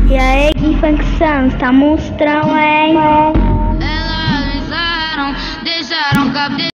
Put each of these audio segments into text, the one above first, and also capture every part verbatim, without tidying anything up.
E aí, Gui Funk Santos, tá monstrão, hein? Elas usaram, deixaram cabelo.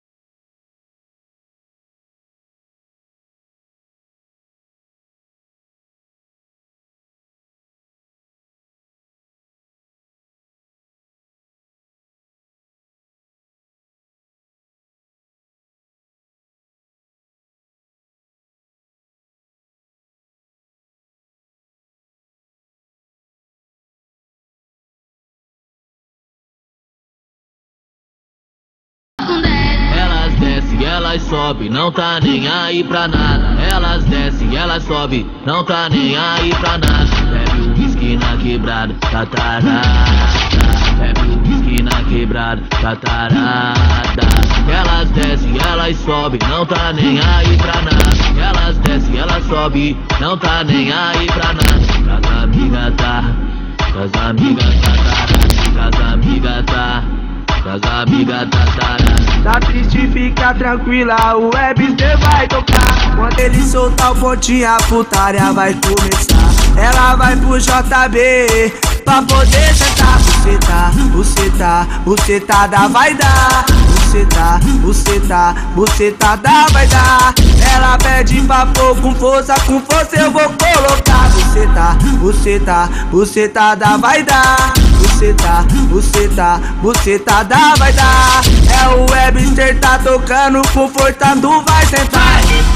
Elas sobe, não tá nem aí pra nada. Elas desce, elas sobe, não tá nem aí pra nada. Bebe o whisky na quebrada, tá tarada. Bebe o whisky na quebrada, tá tarada. Elas desce, elas sobe, não tá nem aí pra nada. Elas desce, elas sobe, não tá nem aí pra nada. Pras amigas tá, pras amigas tá tarada. Pras amigas tá, pras amigas tá tarada. Tá triste, fica tranquila, o Webster vai tocar. Quando ele soltar o pontinho, a putaria vai começar. Ela vai pro J B pra poder sentar. Você tá, você tá, você tá da vai dar. Você tá, você tá, você tá da vai dar. Ela pede pra pôr com força, com força eu vou colocar. Você tá, você tá, você tá da vai dar. Você tá, você tá, você tá da vai dar. É o Webster tá tocando com força, tu vai sentar.